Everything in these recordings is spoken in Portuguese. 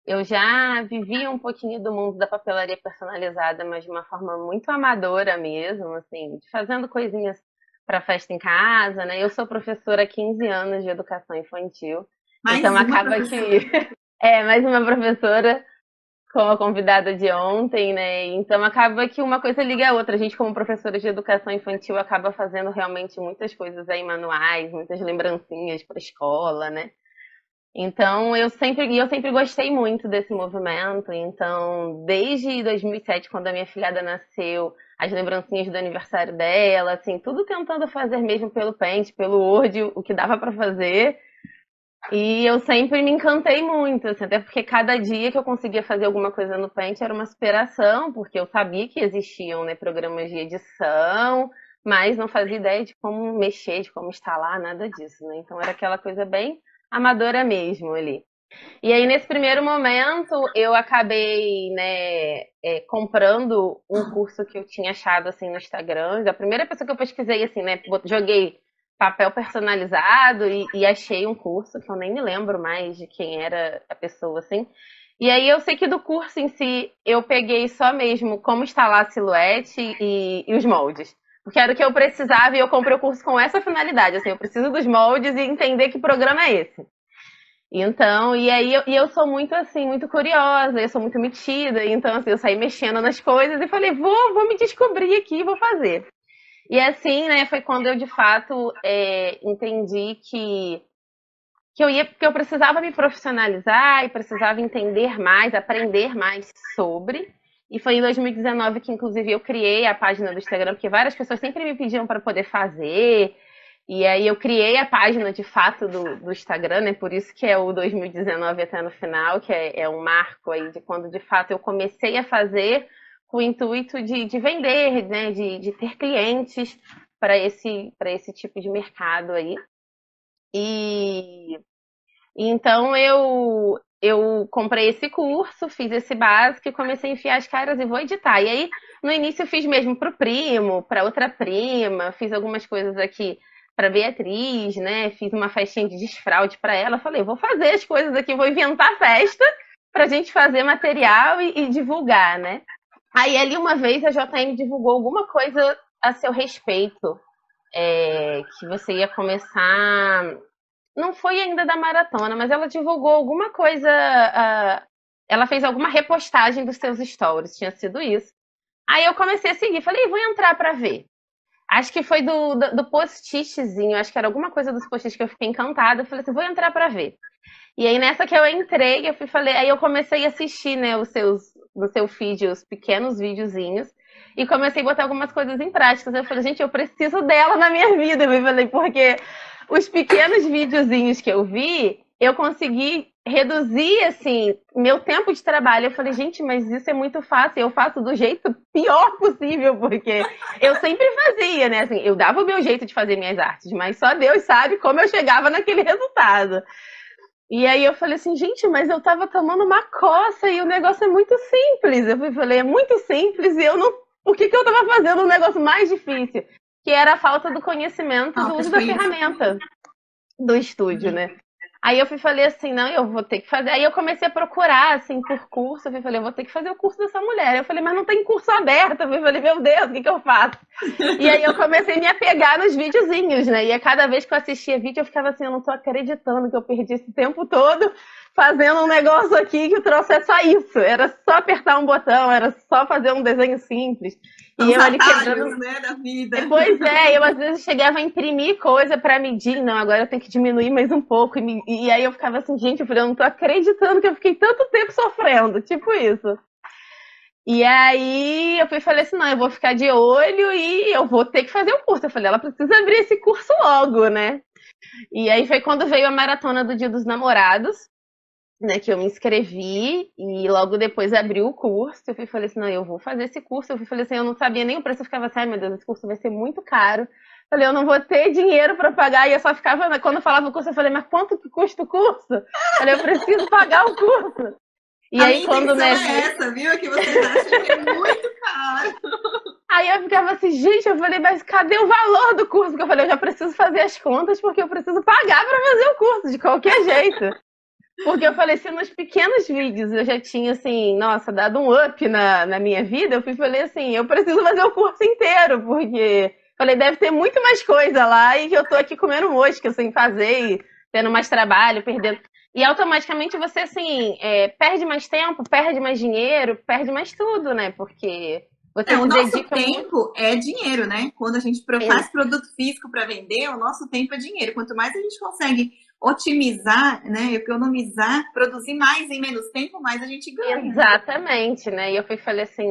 Eu já vivi um pouquinho do mundo da papelaria personalizada, mas de uma forma muito amadora mesmo, assim, fazendo coisinhas para festa em casa, né? Eu sou professora há 15 anos de educação infantil, então Mais uma acaba que professora. é mais uma professora como a convidada de ontem, né? Então acaba que uma coisa liga a outra. A gente, como professora de educação infantil, acaba fazendo realmente muitas coisas aí manuais, muitas lembrancinhas para a escola, né? Então eu sempre gostei muito desse movimento. Então, desde 2007, quando a minha filhada nasceu, as lembrancinhas do aniversário dela, assim, tudo tentando fazer mesmo pelo Paint, pelo Word, o que dava para fazer. E eu sempre me encantei muito, assim, até porque cada dia que eu conseguia fazer alguma coisa no Paint era uma superação, porque eu sabia que existiam, né, programas de edição, mas não fazia ideia de como mexer, de como instalar, nada disso, né? Então era aquela coisa bem amadora mesmo ali. E aí, nesse primeiro momento, eu acabei, né, comprando um curso que eu tinha achado, assim, no Instagram. A primeira pessoa que eu pesquisei, assim, né, joguei papel personalizado e achei um curso, que eu nem me lembro mais de quem era a pessoa, assim. E aí, eu sei que do curso em si, eu peguei só mesmo como instalar a silhuete e os moldes. Porque era o que eu precisava e eu comprei o curso com essa finalidade, assim, eu preciso dos moldes e entender que programa é esse. Então, e aí eu sou muito assim, muito curiosa, eu sou muito metida, então assim, eu saí mexendo nas coisas e falei, vou me descobrir aqui, vou fazer. E assim, né, foi quando eu de fato entendi que eu precisava me profissionalizar e precisava entender mais, aprender mais sobre. E foi em 2019 que, inclusive, eu criei a página do Instagram, porque várias pessoas sempre me pediam para poder fazer. E aí eu criei a página de fato do Instagram, né? Por isso que é o 2019 até no final, que é um marco aí de quando de fato eu comecei a fazer com o intuito de vender, né? De ter clientes para esse tipo de mercado aí. E então eu comprei esse curso, fiz esse básico e comecei a enfiar as caras e vou editar. E aí, no início, eu fiz mesmo pro primo, pra outra prima, fiz algumas coisas aqui pra Beatriz, né? Fiz uma festinha de desfraude pra ela. Falei, vou fazer as coisas aqui, vou inventar festa pra gente fazer material e divulgar, né? Aí ali uma vez a JM divulgou alguma coisa a seu respeito, que você ia começar, não foi ainda da maratona, mas ela divulgou alguma coisa. Ela fez alguma repostagem dos seus stories, tinha sido isso. Aí eu comecei a seguir, falei, vou entrar pra ver. Acho que foi do post-itzinho, acho que era alguma coisa dos post-its que eu fiquei encantada. Eu falei assim, vou entrar pra ver. E aí nessa que eu entrei, falei, aí eu comecei a assistir, né, no seu feed, os pequenos videozinhos. E comecei a botar algumas coisas em prática. Eu falei, gente, eu preciso dela na minha vida. Eu falei, porque os pequenos videozinhos que eu vi, eu consegui reduzir, assim, meu tempo de trabalho. Eu falei, gente, mas isso é muito fácil. Eu faço do jeito pior possível, porque eu sempre fazia, né? Assim, eu dava o meu jeito de fazer minhas artes, mas só Deus sabe como eu chegava naquele resultado. E aí eu falei assim, gente, mas eu tava tomando uma coça e o negócio é muito simples. Eu falei, é muito simples e eu não. Por que eu tava fazendo um negócio mais difícil? Que era a falta do conhecimento do Falta uso de da conhecimento. ferramenta do estúdio, Uhum. né? Aí falei assim, não, eu vou ter que fazer. Aí eu comecei a procurar, assim, por curso. Falei, eu vou ter que fazer o curso dessa mulher. Eu falei, mas não tem curso aberto. Eu falei, meu Deus, o que eu faço? E aí eu comecei a me apegar nos videozinhos, né? E a cada vez que eu assistia vídeo, eu ficava assim, eu não tô acreditando que eu perdi esse tempo todo fazendo um negócio aqui que o troço é só isso. Era só apertar um botão, era só fazer um desenho simples. São E os eu ali atalhos, quebrando. né, da vida. Pois é, eu às vezes chegava a imprimir coisa pra medir, não, agora eu tenho que diminuir mais um pouco. E aí eu ficava assim, gente, eu não tô acreditando que eu fiquei tanto tempo sofrendo, tipo isso. E aí falei assim, não, eu vou ficar de olho e eu vou ter que fazer o curso. Eu falei, ela precisa abrir esse curso logo, né? E aí foi quando veio a maratona do Dia dos Namorados, né, que eu me inscrevi e logo depois abriu o curso. Falei assim, não, eu vou fazer esse curso. Falei assim, eu não sabia nem o preço, eu ficava assim, ai meu Deus, esse curso vai ser muito caro. Falei, eu não vou ter dinheiro para pagar. E eu só ficava, quando eu falava o curso, eu falei, mas quanto que custa o curso? Falei, eu preciso pagar o curso. E A aí minha quando, intenção né, é essa, viu? É que vocês acham que é muito caro. aí eu ficava assim, gente, eu falei, mas cadê o valor do curso? Porque eu falei, eu já preciso fazer as contas porque eu preciso pagar para fazer o curso, de qualquer jeito. Porque eu falei, se nos pequenos vídeos eu já tinha, assim, nossa, dado um up na minha vida, eu falei assim, eu preciso fazer o curso inteiro, porque falei, deve ter muito mais coisa lá e que eu tô aqui comendo mosca sem fazer, e tendo mais trabalho, perdendo. E automaticamente você, assim, perde mais tempo, perde mais dinheiro, perde mais tudo, né? Porque você O se nosso dedica muito. tempo é dinheiro, né? Quando a gente faz produto físico para vender, o nosso tempo é dinheiro. Quanto mais a gente consegue otimizar, né, economizar, produzir mais em menos tempo, mais a gente ganha. Exatamente, né? E eu falei assim,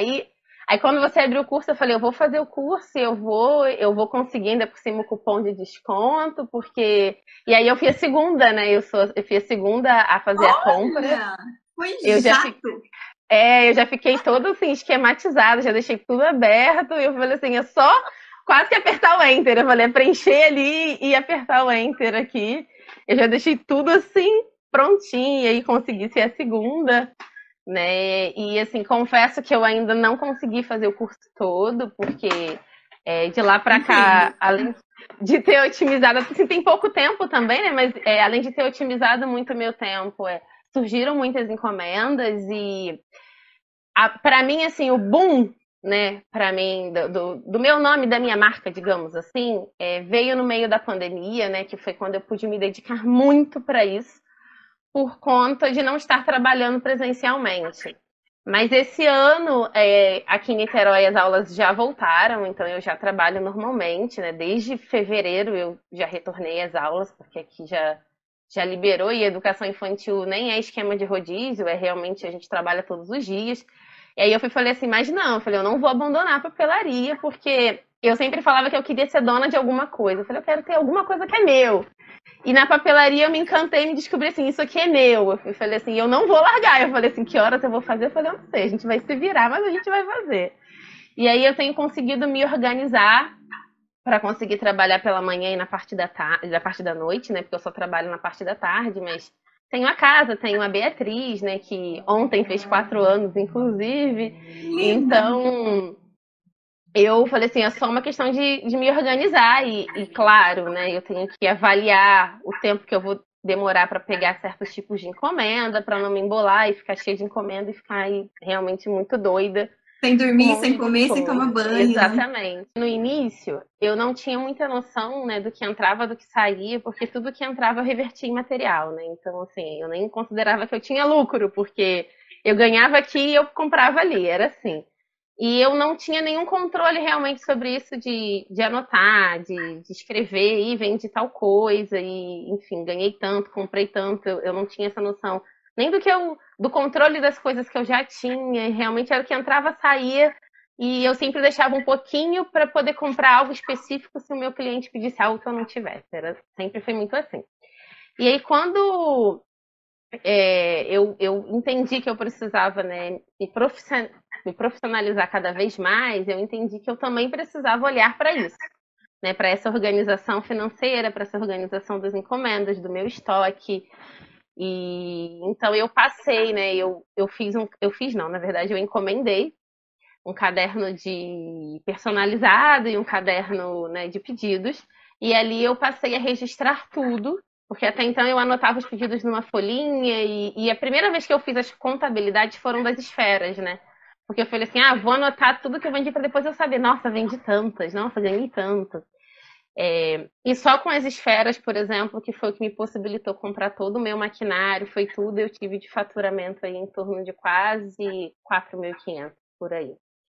aí quando você abriu o curso, eu falei, eu vou fazer o curso e eu vou conseguir ainda por cima o cupom de desconto, porque e aí eu fui a segunda, né? Eu fui a segunda a fazer a compra. Olha, foi Eu já fi- jato. eu já fiquei toda assim esquematizada, já deixei tudo aberto e eu falei assim, é só quase que apertar o enter. Eu falei, é preencher ali e apertar o enter aqui. Eu já deixei tudo assim prontinho e aí consegui ser a segunda, né? E assim, confesso que eu ainda não consegui fazer o curso todo, porque de lá para Entendo. cá, além de ter otimizado, assim, tem pouco tempo também, né? Mas além de ter otimizado muito o meu tempo, surgiram muitas encomendas e para mim, assim, o boom, né, para mim, do meu nome, da minha marca, digamos assim, veio no meio da pandemia, né, que foi quando eu pude me dedicar muito para isso por conta de não estar trabalhando presencialmente. Mas esse ano, aqui em Niterói, as aulas já voltaram, então eu já trabalho normalmente, né? Desde fevereiro eu já retornei às aulas, porque aqui já liberou e a educação infantil nem é esquema de rodízio, é realmente a gente trabalha todos os dias. E aí falei assim, mas não, eu não vou abandonar a papelaria, porque eu sempre falava que eu queria ser dona de alguma coisa. Eu falei, eu quero ter alguma coisa que é meu. E na papelaria eu me encantei e me descobri assim, isso aqui é meu. Eu falei assim, eu não vou largar. Eu falei assim, que horas eu vou fazer? Eu falei, eu não sei, a gente vai se virar, mas a gente vai fazer. E aí eu tenho conseguido me organizar para conseguir trabalhar pela manhã e na parte da tarde, da parte da noite, né? Porque eu só trabalho na parte da tarde, mas tenho a casa, tenho a Beatriz, né? Que ontem fez 4 anos, inclusive. Linda. Então, eu falei assim, é só uma questão de me organizar e, claro, né, eu tenho que avaliar o tempo que eu vou demorar para pegar certos tipos de encomenda, para não me embolar e ficar cheia de encomenda e ficar aí realmente muito doida Sem com um dormir, sem monte de comer, sem tomar coisa. banho, né? Exatamente. No início, eu não tinha muita noção, né, do que entrava, do que saía, porque tudo que entrava eu revertia em material, né? Então, assim, eu nem considerava que eu tinha lucro, porque eu ganhava aqui e eu comprava ali, era assim. E eu não tinha nenhum controle realmente sobre isso de anotar, de escrever, e vende tal coisa, e enfim, ganhei tanto, comprei tanto, eu não tinha essa noção. Nem do controle das coisas que eu já tinha, realmente era o que entrava, saía, e eu sempre deixava um pouquinho para poder comprar algo específico se o meu cliente pedisse algo que eu não tivesse. Sempre foi muito assim. E aí, quando eu entendi que eu precisava, né, me profissionalizar cada vez mais, eu entendi que eu também precisava olhar para isso, né, para essa organização financeira, para essa organização das encomendas, do meu estoque. E então eu passei, né, eu fiz não, na verdade eu encomendei um caderno de personalizado e um caderno, né, de pedidos. E ali eu passei a registrar tudo, porque até então eu anotava os pedidos numa folhinha e a primeira vez que eu fiz as contabilidades foram das esferas, né? Porque eu falei assim, vou anotar tudo que eu vendi para depois eu saber, nossa, vendi tantas, nossa, ganhei tanto. E só com as esferas, por exemplo, que foi o que me possibilitou comprar todo o meu maquinário, foi tudo, eu tive de faturamento aí em torno de quase 4.500 por aí.